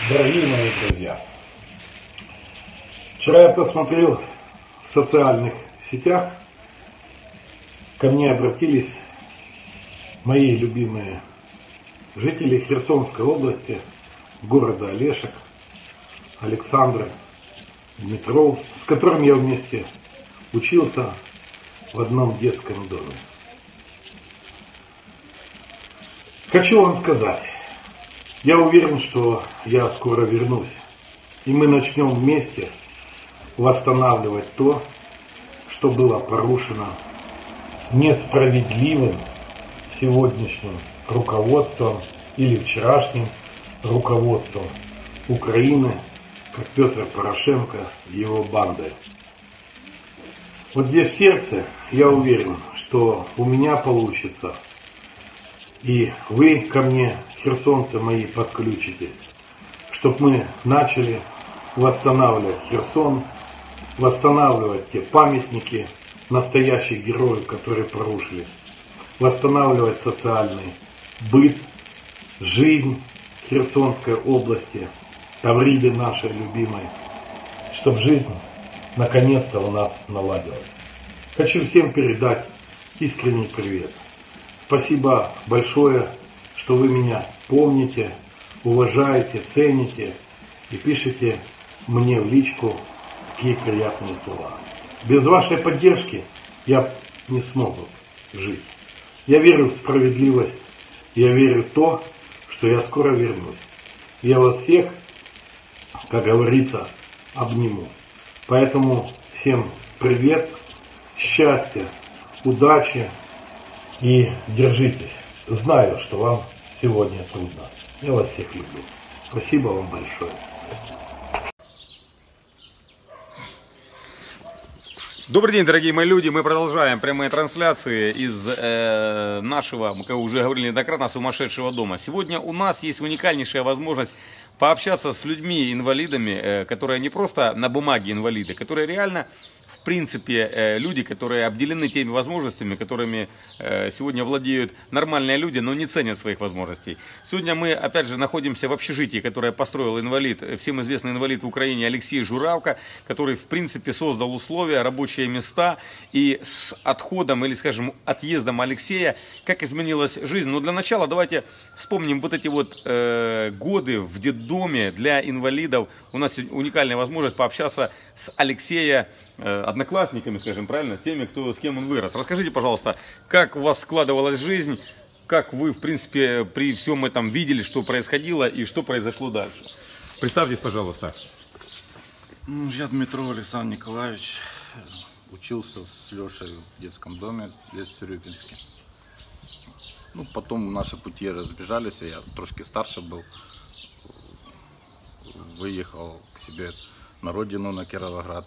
Дорогие мои друзья, вчера я посмотрел в социальных сетях, ко мне обратились мои любимые жители Херсонской области, города Олешек, Александр, Дмитров, с которым я вместе учился в одном детском доме. Хочу вам сказать, я уверен, что я скоро вернусь, и мы начнем вместе восстанавливать то, что было порушено несправедливым сегодняшним руководством или вчерашним руководством Украины, как Петр Порошенко и его бандой. Вот здесь в сердце я уверен, что у меня получится, и вы ко мне, херсонцы мои, подключитесь, чтобы мы начали восстанавливать Херсон, восстанавливать те памятники настоящих героев, которые порушились, восстанавливать социальный быт, жизнь Херсонской области, Тавриды нашей любимой, чтобы жизнь наконец-то у нас наладилась. Хочу всем передать искренний привет. Спасибо большое, что вы меня помните, уважаете, цените и пишете мне в личку такие приятные слова. Без вашей поддержки я не смог жить. Я верю в справедливость, я верю в то, что я скоро вернусь. Я вас всех, как говорится, обниму. Поэтому всем привет, счастья, удачи и держитесь. Знаю, что вам сегодня трудно. Я вас всех люблю. Спасибо вам большое. Добрый день, дорогие мои люди. Мы продолжаем прямые трансляции из нашего, мы уже говорили неоднократно, сумасшедшего дома. Сегодня у нас есть уникальнейшая возможность пообщаться с людьми-инвалидами, которые не просто на бумаге инвалиды, которые реально, в принципе, люди, которые обделены теми возможностями, которыми сегодня владеют нормальные люди, но не ценят своих возможностей. Сегодня мы, опять же, находимся в общежитии, которое построил инвалид, всем известный инвалид в Украине Алексей Журавка, который, в принципе, создал условия, рабочие места, и с отходом, или, скажем, отъездом Алексея, как изменилась жизнь. Но для начала давайте вспомним вот эти вот годы в детдоме для инвалидов. У нас уникальная возможность пообщаться с Алексея одноклассниками, скажем правильно, с теми, с кем он вырос. Расскажите, пожалуйста, как у вас складывалась жизнь, как вы, в принципе, при всем этом видели, что происходило и что произошло дальше. Представьтесь, пожалуйста. Я Дмитров Александр Николаевич, учился с Лешей в детском доме здесь, в Цирюпинске. Потом наши пути разбежались, я трошки старше был, выехал к себе на родину, на Кировоград,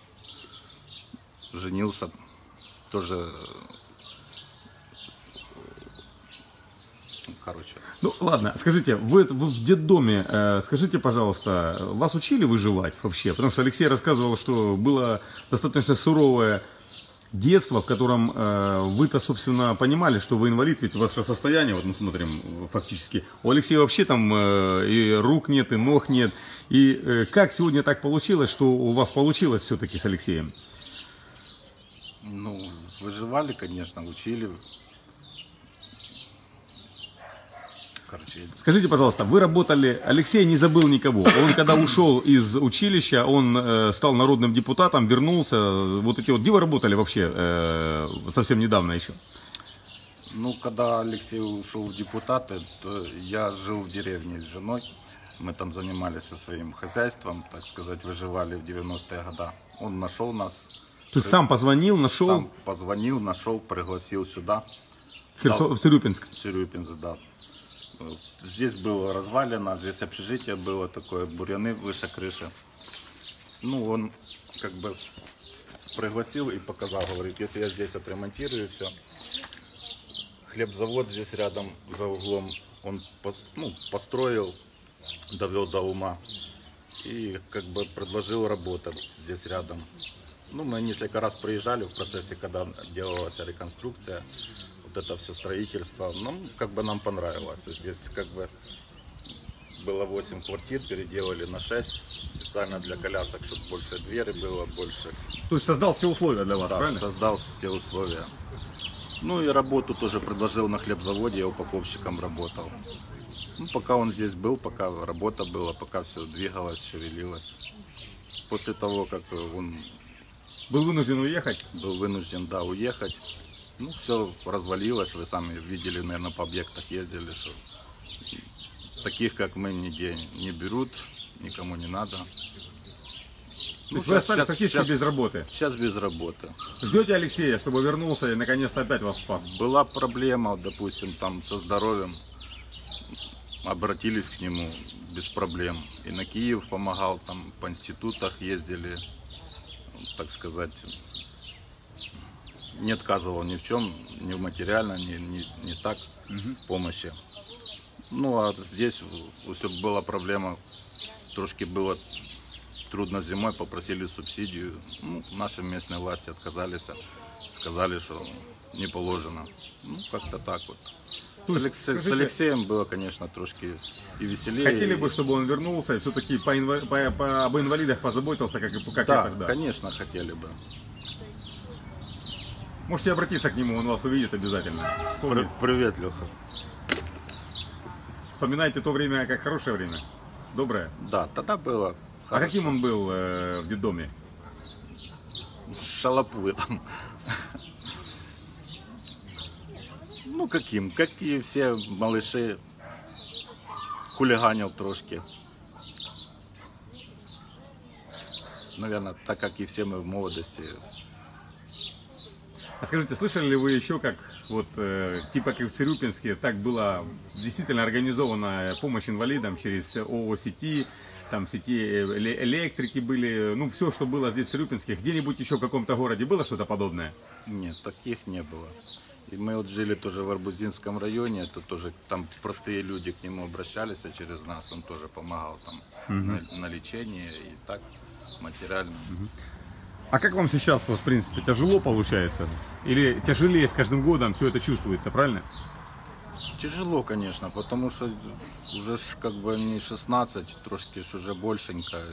женился, тоже, Ну ладно, скажите, вы в детдоме, скажите, пожалуйста, вас учили выживать вообще? Потому что Алексей рассказывал, что было достаточно суровое детство, в котором вы-то, собственно, понимали, что вы инвалид, ведь ваше состояние, вот мы смотрим, фактически, у Алексея вообще там и рук нет, и ног нет. И как сегодня так получилось, что у вас получилось все-таки с Алексеем? Выживали, конечно, учили. Скажите, пожалуйста, вы работали, Алексей не забыл никого, он когда ушел из училища, он стал народным депутатом, вернулся, где вы работали вообще совсем недавно еще? Когда Алексей ушел в депутаты, то я жил в деревне с женой, мы там занимались со своим хозяйством, так сказать, выживали в 90-е годы. Он нашел нас. То есть сам позвонил, нашел? Сам позвонил, нашел, пригласил сюда. В Цирюпинск? В Цирюпинск, да. Здесь было развалено, здесь общежитие было такое, бурьяны выше крыши. Он как бы пригласил и показал, говорит, если я здесь отремонтирую все. Хлебзавод здесь рядом, за углом, он построил, довел до ума и как бы предложил работать здесь рядом. Мы несколько раз приезжали в процессе, когда делалась реконструкция. Это все строительство, как бы нам понравилось. Здесь как бы было 8 квартир, переделали на 6 специально для колясок, чтобы больше двери было, больше. То есть создал все условия для вас, Да, правильно? создал все условия. Ну и работу тоже предложил на хлебзаводе, я упаковщиком работал. Ну, пока он здесь был, пока работа была, пока все двигалось, шевелилось. После того, как он Был вынужден уехать. был вынужден, да, уехать, ну, все развалилось, вы сами видели, наверное, по объектах ездили, что таких, как мы, нигде не берут, никому не надо. То есть вы остались фактически без работы. Сейчас без работы. Ждете Алексея, чтобы вернулся и наконец-то опять вас спас? Была проблема, допустим, там со здоровьем, обратились к нему без проблем. И на Киев помогал, там по институтах ездили, так сказать, не отказывал ни в чем, ни в материально, ни так помощи. Ну а здесь все была проблема, трошки было трудно зимой, попросили субсидию. Ну, наши местные власти отказались, сказали, что не положено. Ну, как-то так вот. С Алексеем было, конечно, трошки и веселее. Хотели бы, чтобы он вернулся и все-таки об инвалидах позаботился, как и Да, тогда? конечно, хотели бы. Можете обратиться к нему, он вас увидит обязательно. Вспомнит. Привет, Леха. Вспоминайте то время как хорошее время, доброе. Да, тогда было А хорошо. каким он был в детдоме? Шалопуй там. Ну, каким? Как и все малыши. Хулиганил трошки. Наверное, так как и все мы в молодости. А скажите, слышали ли вы еще, как вот типа как в Цирюпинске, так была действительно организована помощь инвалидам через ООО «Сети», там сети электрики были, ну все, что было здесь в Цирюпинске. Где-нибудь еще в каком-то городе было что-то подобное? Нет, таких не было. И мы вот жили тоже в Арбузинском районе, это тоже там простые люди к нему обращались, а через нас он тоже помогал там на лечение и так материально. А как вам сейчас, вот, в принципе, тяжело получается? Или тяжелее с каждым годом все это чувствуется, правильно? Тяжело, конечно, потому что уже как бы не 16, трошки ж уже большенько.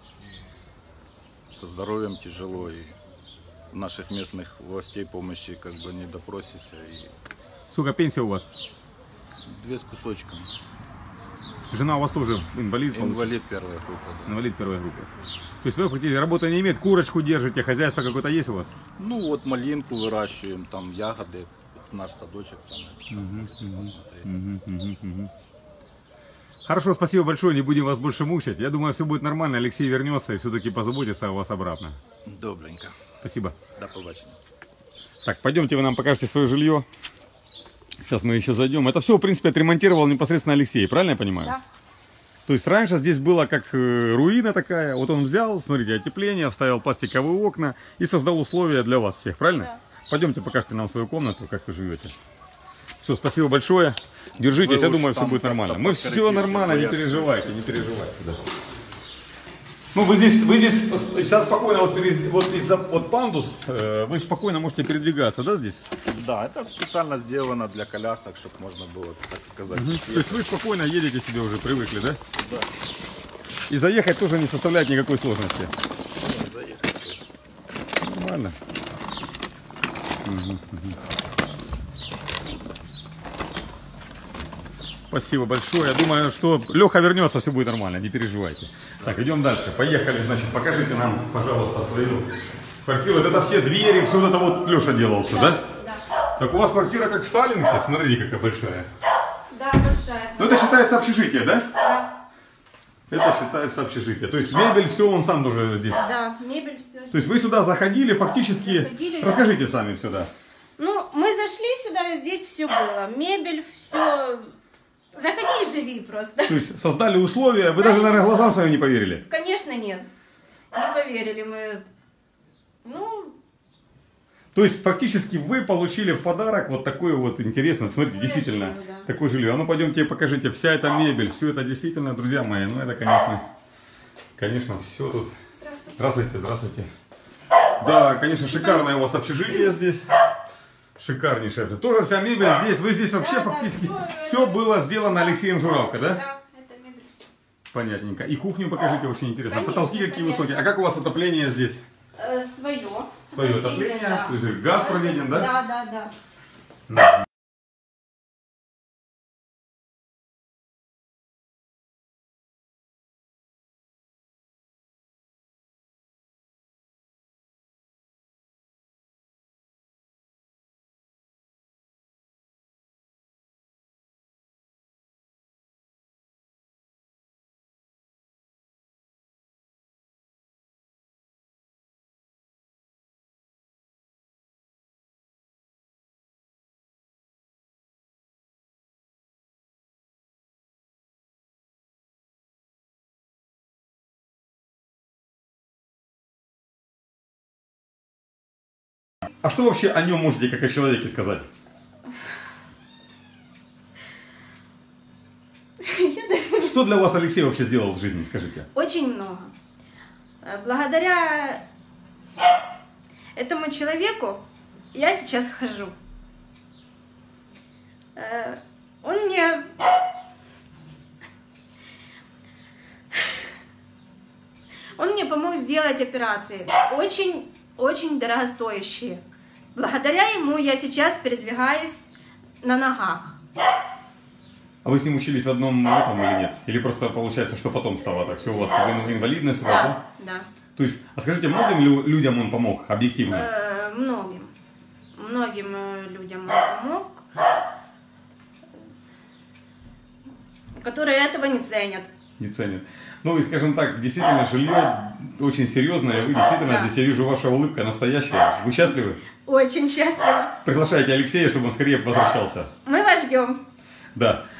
Со здоровьем тяжело, и наших местных властей помощи как бы не допросишься. И Сколько пенсия у вас? 2 с кусочком. Жена у вас тоже инвалид? Инвалид первой группы, да. Инвалид первой группы. То есть вы хотите, работы не имеет, курочку держите, хозяйство какое-то есть у вас? Ну вот малинку выращиваем, там ягоды, наш садочек там. Посмотреть. Хорошо, спасибо большое, не будем вас больше мучить. Я думаю, все будет нормально, Алексей вернется и все-таки позаботится о вас обратно. Добренько. Спасибо. До побачення. Так, пойдемте, вы нам покажете свое жилье. Сейчас мы еще зайдем. Это все, в принципе, отремонтировал непосредственно Алексей, правильно я понимаю? Да. То есть раньше здесь была как руина такая. Вот он взял, смотрите, отепление, вставил пластиковые окна и создал условия для вас всех, правильно? Да. Пойдемте, покажите нам свою комнату, как вы живете. Все, спасибо большое. Держитесь, Вы я уж думаю, все там будет нормально. как-то Мы все подкорректируйте, нормально, не бояться. переживайте, не переживайте. Да. Ну, вы здесь сейчас спокойно, вот пандус, вы спокойно можете передвигаться, да, здесь? Да, это специально сделано для колясок, чтобы можно было, так сказать, То есть вы спокойно едете себе уже, привыкли, да? Да. И заехать тоже не составляет никакой сложности. заехать тоже. Нормально. Спасибо большое. Я думаю, что Леха вернется, все будет нормально, не переживайте. Так, идем дальше. Поехали, значит, покажите нам, пожалуйста, свою квартиру. Вот это все двери, все вот это вот Леша делал все, да? Да. Так у вас квартира как в Сталинке, смотрите, какая большая. Да, большая. Ну это считается общежитие, да? Да. Это считается общежитие. То есть мебель, все он сам тоже здесь. Да, мебель, все. То есть вы сюда заходили фактически. Заходили, Расскажите сами сюда. Ну, мы зашли сюда, здесь все было. Мебель, все. Заходи и живи просто. То есть создали условия, вы даже, наверное, глазам своим не поверили. Конечно, нет. Не поверили мы. Ну, То есть фактически вы получили в подарок вот такое вот интересное, смотрите, действительно, жилье, да. такое жилье. А ну пойдемте покажите, вся эта мебель, все это действительно, друзья мои, ну это конечно, все тут. здравствуйте. Здравствуйте, здравствуйте. Да, конечно, шикарное у вас общежитие здесь. Шикарнейшее. Тоже вся мебель здесь. Вы здесь вообще Да, фактически да, все было сделано Алексеем Журавко, да? Да, это мебель все. Понятненько. И кухню покажите, очень интересно. Конечно, Потолки какие конечно. высокие. А как у вас отопление здесь? Свое. Свое отопление, да. то есть газ проведен, да? Да. Да. А что вообще о нем можете, как о человеке, сказать? Что для вас Алексей вообще сделал в жизни, скажите? Очень много. Благодаря этому человеку я сейчас хожу. Он мне помог сделать операции, очень дорогостоящие. Благодаря ему я сейчас передвигаюсь на ногах. А вы с ним учились в одном этом или нет? Или просто получается, что потом стало так? Все у вас инвалидность у вас, да? Да. То есть, а скажите, многим людям он помог объективно? Многим людям он помог, которые этого не ценят. Не ценят. Ну и, скажем так, действительно, жилье очень серьезное. Вы действительно, Да. здесь я вижу, ваша улыбка настоящая. Вы счастливы? Очень счастлива. Приглашайте Алексея, чтобы он скорее возвращался. Мы вас ждем. Да.